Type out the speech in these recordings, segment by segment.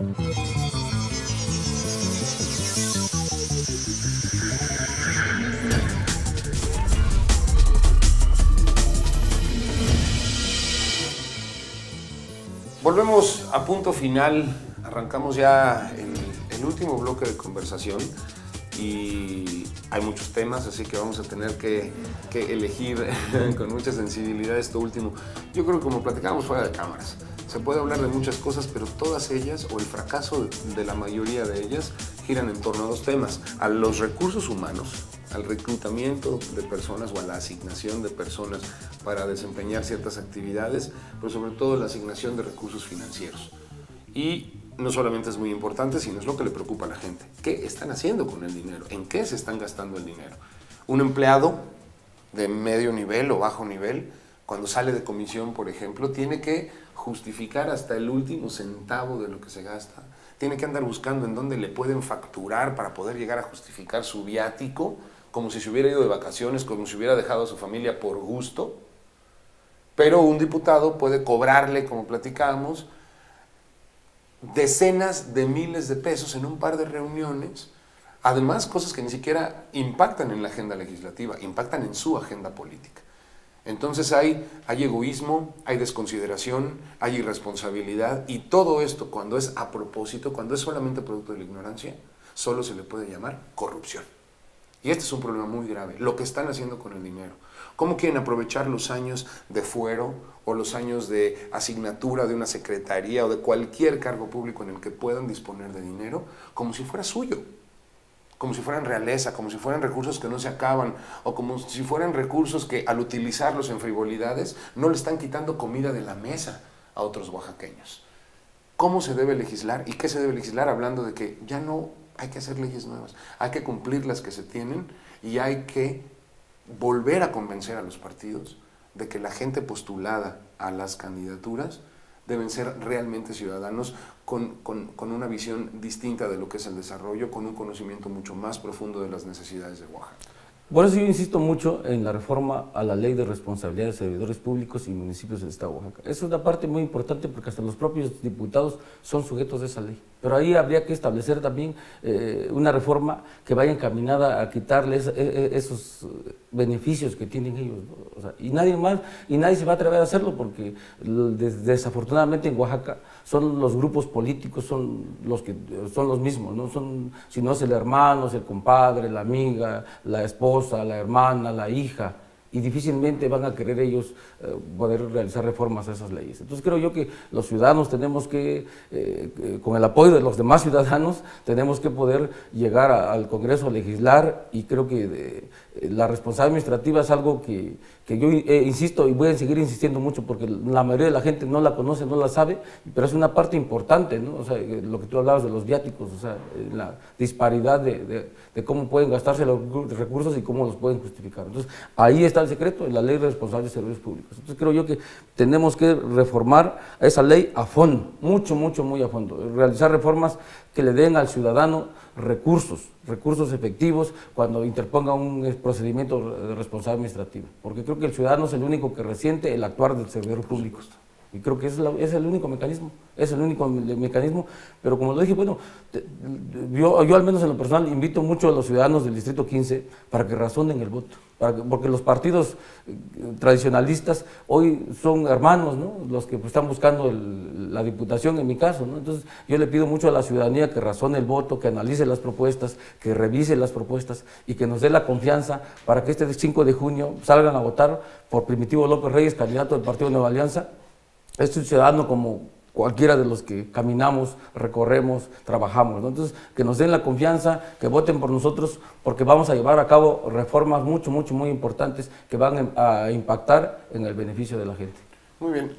Volvemos a punto final, arrancamos ya el último bloque de conversación y hay muchos temas, así que vamos a tener que elegir con mucha sensibilidad esto último. Yo creo que como platicábamos fuera de cámaras, se puede hablar de muchas cosas, pero todas ellas, o el fracaso de la mayoría de ellas, giran en torno a dos temas: a los recursos humanos, al reclutamiento de personas o a la asignación de personas para desempeñar ciertas actividades, pero sobre todo la asignación de recursos financieros. Y no solamente es muy importante, sino es lo que le preocupa a la gente. ¿Qué están haciendo con el dinero? ¿En qué se están gastando el dinero? Un empleado de medio nivel o bajo nivel, cuando sale de comisión, por ejemplo, tiene que justificar hasta el último centavo de lo que se gasta. Tiene que andar buscando en dónde le pueden facturar para poder llegar a justificar su viático, como si se hubiera ido de vacaciones, como si hubiera dejado a su familia por gusto. Pero un diputado puede cobrarle, como platicábamos, decenas de miles de pesos en un par de reuniones. Además, cosas que ni siquiera impactan en la agenda legislativa, impactan en su agenda política. Entonces hay egoísmo, hay desconsideración, hay irresponsabilidad, y todo esto, cuando es a propósito, cuando es solamente producto de la ignorancia, solo se le puede llamar corrupción. Y este es un problema muy grave, lo que están haciendo con el dinero. ¿Cómo quieren aprovechar los años de fuero o los años de asignatura de una secretaría o de cualquier cargo público en el que puedan disponer de dinero como si fuera suyo? Como si fueran realeza, como si fueran recursos que no se acaban, o como si fueran recursos que al utilizarlos en frivolidades no le están quitando comida de la mesa a otros oaxaqueños. ¿Cómo se debe legislar y qué se debe legislar? Hablando de que ya no hay que hacer leyes nuevas, hay que cumplir las que se tienen y hay que volver a convencer a los partidos de que la gente postulada a las candidaturas deben ser realmente ciudadanos con una visión distinta de lo que es el desarrollo, con un conocimiento mucho más profundo de las necesidades de Oaxaca. Por eso yo insisto mucho en la reforma a la Ley de Responsabilidad de Servidores Públicos y Municipios del Estado de Oaxaca. Es una parte muy importante porque hasta los propios diputados son sujetos de esa ley. Pero ahí habría que establecer también una reforma que vaya encaminada a quitarles esos beneficios que tienen ellos, ¿no? O sea, y nadie se va a atrever a hacerlo porque desafortunadamente en Oaxaca son los grupos políticos, son los mismos, ¿no? Si no es el hermano, es el compadre, la amiga, la esposa, la hermana, la hija, y difícilmente van a querer ellos poder realizar reformas a esas leyes. Entonces creo yo que los ciudadanos tenemos que, con el apoyo de los demás ciudadanos, tenemos que poder llegar al Congreso a legislar, y creo que la responsabilidad administrativa es algo que yo insisto y voy a seguir insistiendo mucho porque la mayoría de la gente no la conoce, no la sabe, pero es una parte importante, ¿no? O sea, lo que tú hablabas de los viáticos, o sea, la disparidad de cómo pueden gastarse los recursos y cómo los pueden justificar. Entonces, ahí está el secreto, en la Ley de Responsabilidad de Servicios Públicos. Entonces, creo yo que tenemos que reformar esa ley a fondo, muy a fondo, realizar reformas que le den al ciudadano recursos efectivos cuando interponga un procedimiento de responsabilidad administrativa, porque creo que el ciudadano es el único que resiente el actuar del servidor público, y creo que es el único mecanismo, pero como lo dije, bueno, yo al menos en lo personal invito mucho a los ciudadanos del Distrito 15 para que razonen el voto, porque los partidos tradicionalistas hoy son hermanos, ¿no? Los que están buscando la diputación en mi caso, ¿no? Entonces yo le pido mucho a la ciudadanía que razone el voto, que analice las propuestas, que revise las propuestas y que nos dé la confianza para que este 5 de junio salgan a votar por Primitivo López Reyes, candidato del Partido Nueva Alianza. Es un ciudadano como cualquiera de los que caminamos, recorremos, trabajamos, ¿no? Entonces, que nos den la confianza, que voten por nosotros, porque vamos a llevar a cabo reformas muy importantes que van a impactar en el beneficio de la gente. Muy bien.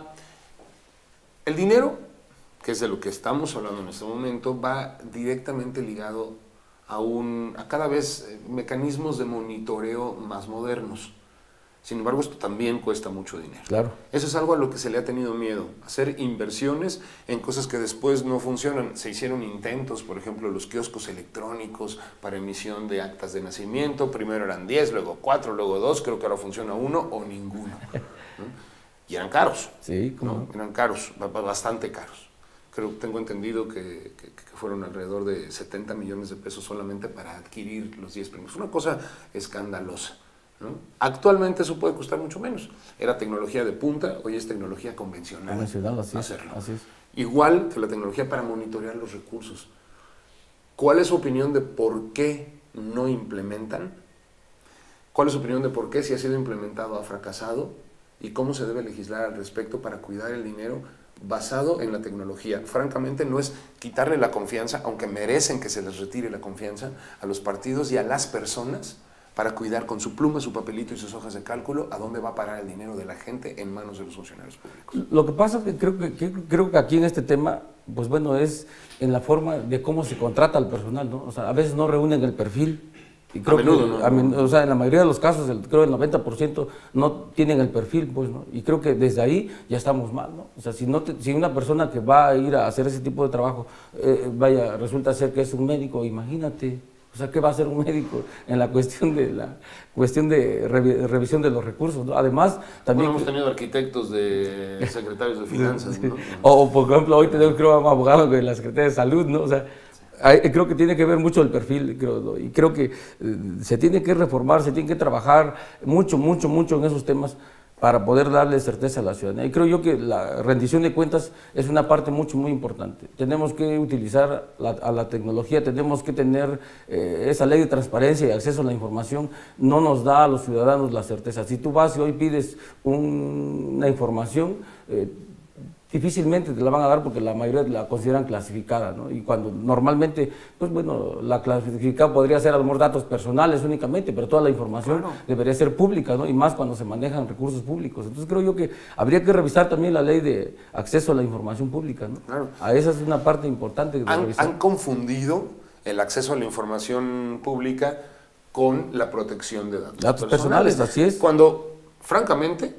El dinero, que es de lo que estamos hablando en este momento, va directamente ligado a cada vez mecanismos de monitoreo más modernos. Sin embargo, esto también cuesta mucho dinero. Claro. Eso es algo a lo que se le ha tenido miedo, hacer inversiones en cosas que después no funcionan. Se hicieron intentos, por ejemplo, los kioscos electrónicos para emisión de actas de nacimiento. Primero eran 10, luego 4, luego 2, creo que ahora funciona 1 o ninguno, ¿no? Y eran caros. Sí, ¿cómo? ¿No? Eran caros, bastante caros. tengo entendido que fueron alrededor de 70 millones de pesos solamente para adquirir los 10 premios. Una cosa escandalosa, ¿no? Actualmente eso puede costar mucho menos. Era tecnología de punta, hoy es tecnología convencional. Así es. Igual que la tecnología para monitorear los recursos. ¿Cuál es su opinión de por qué no implementan? ¿Cuál es su opinión de por qué, si ha sido implementado, ha fracasado? ¿Y cómo se debe legislar al respecto para cuidar el dinero basado en la tecnología? Francamente, no es quitarle la confianza, aunque merecen que se les retire la confianza a los partidos y a las personas, para cuidar con su pluma, su papelito y sus hojas de cálculo a dónde va a parar el dinero de la gente en manos de los funcionarios públicos. Lo que pasa es que creo que aquí en este tema, pues bueno, es en la forma de cómo se contrata al personal, ¿no? O sea, a veces no reúnen el perfil. Y creo o sea, en la mayoría de los casos, creo el 90% no tienen el perfil, pues, ¿no? Y creo que desde ahí ya estamos mal, ¿no? O sea, si una persona que va a ir a hacer ese tipo de trabajo, resulta ser que es un médico, imagínate. O sea, ¿qué va a hacer un médico en la cuestión de revisión de los recursos, ¿no? Además, también... Bueno, hemos tenido arquitectos de secretarios de finanzas, ¿no? O, por ejemplo, hoy tenemos, creo, un abogado de la Secretaría de Salud, ¿no? O sea, creo que tiene que ver mucho el perfil, ¿no? Y creo que se tiene que reformar, se tiene que trabajar mucho en esos temas para poder darle certeza a la ciudadanía. Y creo yo que la rendición de cuentas es una parte muy importante. Tenemos que utilizar a la tecnología, tenemos que tener esa ley de transparencia y acceso a la información, no nos da a los ciudadanos la certeza. Si tú vas y hoy pides una información, difícilmente te la van a dar porque la mayoría la consideran clasificada, ¿no? Y cuando normalmente, pues bueno, la clasificada podría ser a lo mejor datos personales únicamente, pero toda la información debería ser pública, ¿no? Y más cuando se manejan recursos públicos. Entonces creo yo que habría que revisar también la ley de acceso a la información pública, ¿no? Claro. A esa es una parte importante de revisar. Han confundido el acceso a la información pública con la protección de datos personales, así es. Cuando, francamente,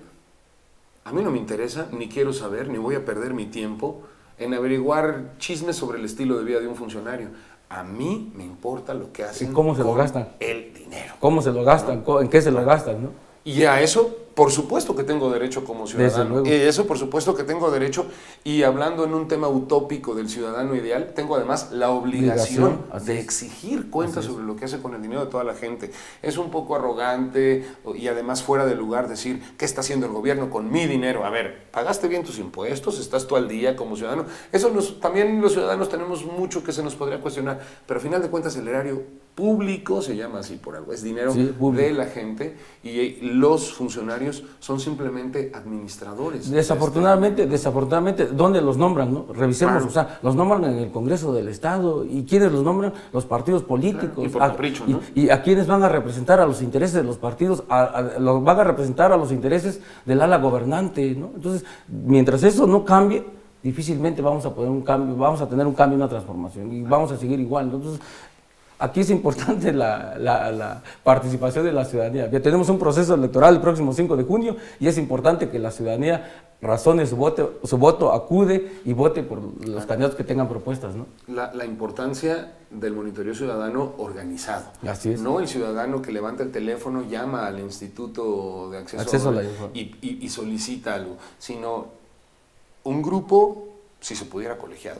a mí no me interesa, ni quiero saber, ni voy a perder mi tiempo en averiguar chismes sobre el estilo de vida de un funcionario. A mí me importa lo que hacen. ¿Y cómo se lo gastan? El dinero. ¿Cómo se lo gastan? ¿No? ¿En qué se lo gastan? ¿No? Y a eso, por supuesto que tengo derecho como ciudadano. Y eso, por supuesto que tengo derecho. Y hablando en un tema utópico del ciudadano ideal, tengo además la obligación de exigir cuentas sobre lo que hace con el dinero de toda la gente. Es un poco arrogante y además fuera de lugar decir, ¿qué está haciendo el gobierno con mi dinero? A ver, ¿pagaste bien tus impuestos? ¿Estás tú al día como ciudadano? Eso también los ciudadanos tenemos mucho que se nos podría cuestionar. Pero al final de cuentas el erario público se llama así por algo. Es dinero de la gente y los funcionarios son simplemente administradores. Desafortunadamente, ¿dónde los nombran? ¿No? Revisemos, o sea, los nombran en el Congreso del Estado. ¿Y quiénes los nombran? Los partidos políticos. Y por capricho, ¿no? Y a quiénes van a representar a los intereses de los partidos, van a representar a los intereses del ala gobernante, ¿no? Entonces, mientras eso no cambie, difícilmente vamos a tener un cambio, una transformación, y vamos a seguir igual, ¿no? Entonces, aquí es importante la participación de la ciudadanía. Ya tenemos un proceso electoral el próximo 5 de junio y es importante que la ciudadanía razone su voto, acude y vote por los candidatos que tengan propuestas, ¿no? La importancia del monitoreo ciudadano organizado. Así es. No el ciudadano que levanta el teléfono, llama al Instituto de Acceso a la y solicita algo, sino un grupo, si se pudiera colegiado,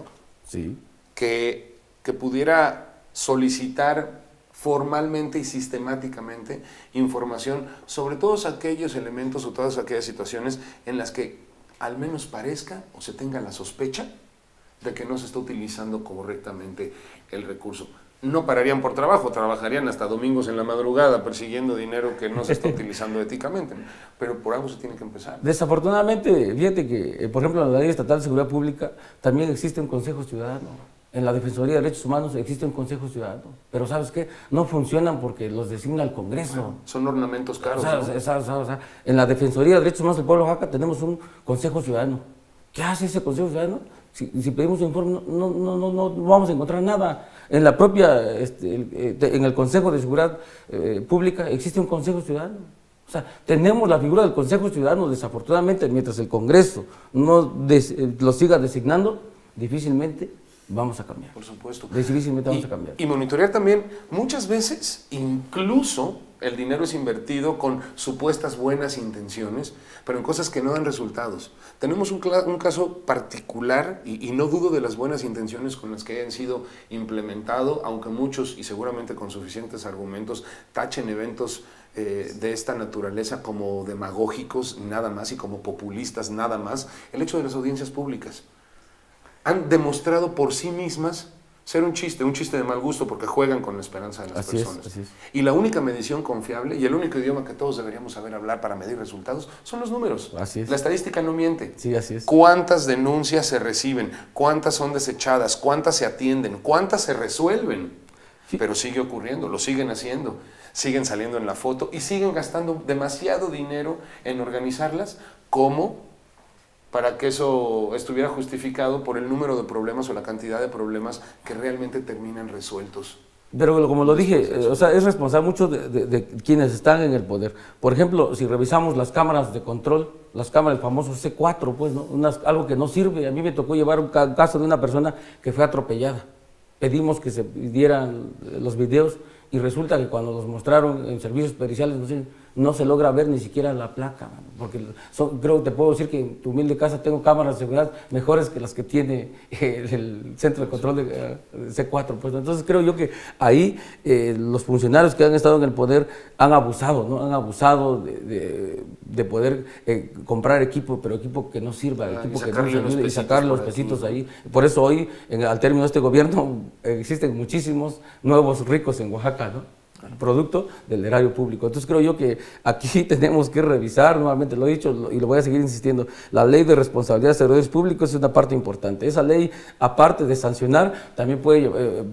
que pudiera solicitar formalmente y sistemáticamente información sobre todos aquellos elementos o todas aquellas situaciones en las que al menos parezca o se tenga la sospecha de que no se está utilizando correctamente el recurso. No pararían por trabajo, trabajarían hasta domingos en la madrugada persiguiendo dinero que no se está utilizando éticamente, pero por algo se tiene que empezar. Desafortunadamente, fíjate que, por ejemplo, en la Ley Estatal de Seguridad Pública también existe un Consejo Ciudadano. En la Defensoría de Derechos Humanos existe un Consejo Ciudadano, pero ¿sabes qué? No funcionan porque los designa el Congreso. Bueno, son ornamentos caros. O sea, en la Defensoría de Derechos Humanos del Pueblo de Oaxaca tenemos un Consejo Ciudadano. ¿Qué hace ese Consejo Ciudadano? Si pedimos un informe, no vamos a encontrar nada. En la propia, en el Consejo de Seguridad Pública existe un Consejo Ciudadano. O sea, tenemos la figura del Consejo Ciudadano, desafortunadamente, mientras el Congreso no lo siga designando, difícilmente vamos a cambiar. Por supuesto. Decididamente vamos a cambiar. Y monitorear también, muchas veces, incluso el dinero es invertido con supuestas buenas intenciones, pero en cosas que no dan resultados. Tenemos un caso particular, y no dudo de las buenas intenciones con las que hayan sido implementado, aunque muchos, y seguramente con suficientes argumentos, tachen eventos de esta naturaleza como demagógicos nada más y como populistas nada más, el hecho de las audiencias públicas. Han demostrado por sí mismas ser un chiste de mal gusto porque juegan con la esperanza de las personas. Así es. Y la única medición confiable y el único idioma que todos deberíamos saber hablar para medir resultados son los números. Así es. La estadística no miente. Sí, así es. ¿Cuántas denuncias se reciben? ¿Cuántas son desechadas? ¿Cuántas se atienden? ¿Cuántas se resuelven? Sí. Pero sigue ocurriendo, lo siguen haciendo. Siguen saliendo en la foto y siguen gastando demasiado dinero en organizarlas como para que eso estuviera justificado por el número de problemas o la cantidad de problemas que realmente terminan resueltos. Pero como lo dije, o sea, es responsable mucho de quienes están en el poder. Por ejemplo, si revisamos las cámaras de control, las cámaras, el famoso C4, pues, ¿no? Algo que no sirve. A mí me tocó llevar un caso de una persona que fue atropellada. Pedimos que se dieran los videos y resulta que cuando los mostraron en servicios periciales no se logra ver ni siquiera la placa, porque creo que te puedo decir que en tu humilde casa tengo cámaras de seguridad mejores que las que tiene el centro de control de C4. Pues. Entonces creo yo que ahí los funcionarios que han estado en el poder han abusado, ¿no? Han abusado de poder comprar equipo, pero equipo que no sirva, equipo que no ayude y sacar los pesitos ahí. Por eso hoy, al término de este gobierno, existen muchísimos nuevos ricos en Oaxaca, ¿no? Producto del erario público. Entonces creo yo que aquí tenemos que revisar, nuevamente lo he dicho y lo voy a seguir insistiendo, la ley de responsabilidad de servidores públicos es una parte importante. Esa ley, aparte de sancionar, también puede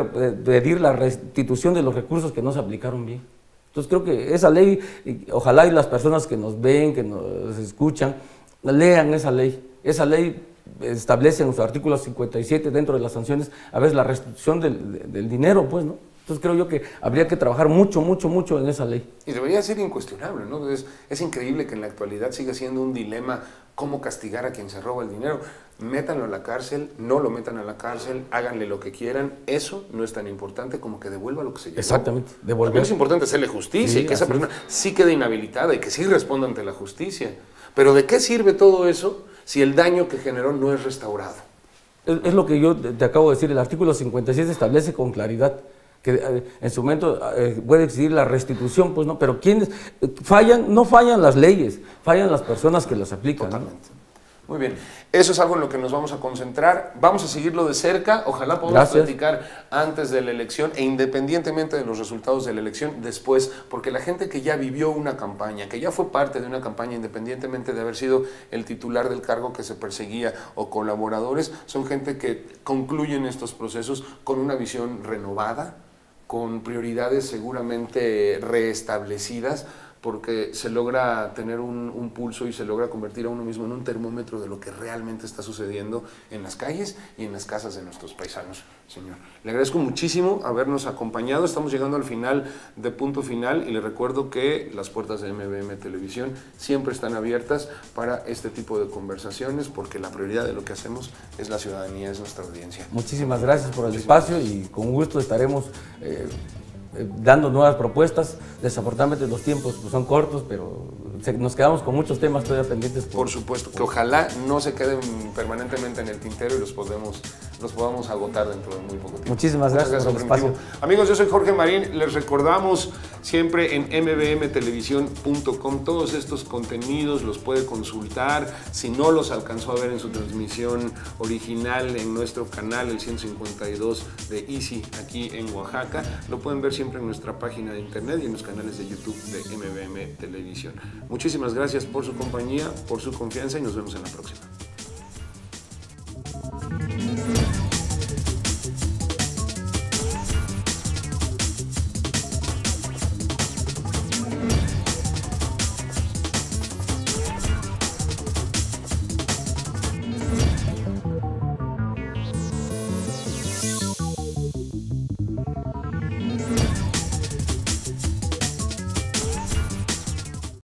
pedir la restitución de los recursos que no se aplicaron bien. Entonces creo que esa ley, ojalá y las personas que nos ven, que nos escuchan, lean esa ley. Esa ley establece en su artículo 57 dentro de las sanciones, a veces la restitución del dinero, pues, ¿no? Entonces creo yo que habría que trabajar mucho en esa ley. Y debería ser incuestionable, ¿no? Es increíble que en la actualidad siga siendo un dilema cómo castigar a quien se roba el dinero. Métanlo a la cárcel, no lo metan a la cárcel, háganle lo que quieran. Eso no es tan importante como que devuelva lo que se llevó. Exactamente, devolver. También es importante hacerle justicia y que esa persona sí quede inhabilitada y que sí responda ante la justicia. Pero ¿de qué sirve todo eso si el daño que generó no es restaurado? Es lo que yo te acabo de decir. El artículo 57 establece con claridad que en su momento puede exigir la restitución, pues no, pero ¿quiénes fallan? No fallan las leyes, fallan las personas que las aplican. Totalmente. ¿No? Muy bien, eso es algo en lo que nos vamos a concentrar, vamos a seguirlo de cerca, ojalá podamos platicar antes de la elección e independientemente de los resultados de la elección después, porque la gente que ya vivió una campaña, que ya fue parte de una campaña independientemente de haber sido el titular del cargo que se perseguía o colaboradores, son gente que concluyen estos procesos con una visión renovada, con prioridades seguramente reestablecidas, porque se logra tener un pulso y se logra convertir a uno mismo en un termómetro de lo que realmente está sucediendo en las calles y en las casas de nuestros paisanos, señor. Le agradezco muchísimo habernos acompañado, estamos llegando al final de Punto Final y le recuerdo que las puertas de MBM Televisión siempre están abiertas para este tipo de conversaciones, porque la prioridad de lo que hacemos es la ciudadanía, es nuestra audiencia. Muchísimas gracias por el espacio y con gusto estaremos dando nuevas propuestas. Desafortunadamente los tiempos pues, son cortos, pero nos quedamos con muchos temas todavía pendientes. Por supuesto, que ojalá no se queden permanentemente en el tintero y los podamos agotar dentro de muy poco tiempo. Muchísimas gracias por el espacio. Amigos, yo soy Jorge Marín, les recordamos siempre en mbmtelevisión.com todos estos contenidos, los puede consultar, si no los alcanzó a ver en su transmisión original en nuestro canal, el 152 de Easy, aquí en Oaxaca, lo pueden ver siempre en nuestra página de internet y en los canales de YouTube de MBM Televisión. Muchísimas gracias por su compañía, por su confianza y nos vemos en la próxima.